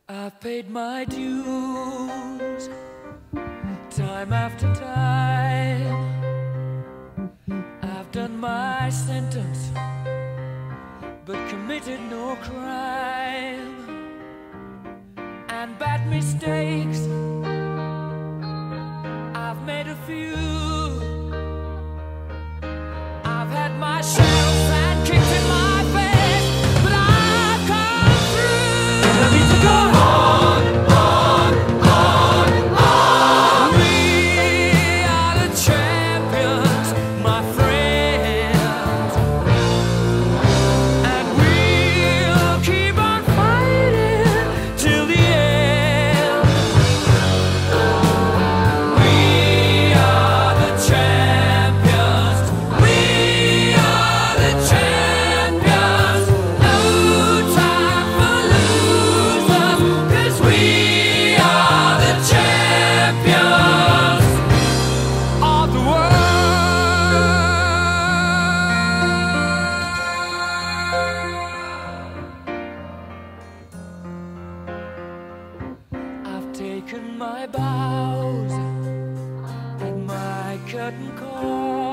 I've paid my dues time after time. I've done my sentence but committed no crime. And bad mistakes I've made a few. I've had my share of sand kicked in my face, but I've come through. I need to go on, on, on, on. We are the champions, my friends, and we'll keep on fighting till the end. We are the champions. We are the champions. No time for losers, 'cause we are the champions of the world. I've taken my bows at my curtain call.